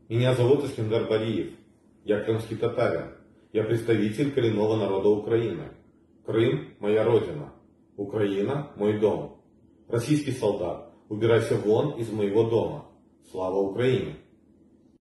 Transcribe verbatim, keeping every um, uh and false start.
Меня зовут Искандер Бариев. Я крымский татарин. Я представитель коренного народа Украины. Крым – моя родина. Украина – мой дом. Российский солдат, убирайся вон из моего дома. Слава Украине!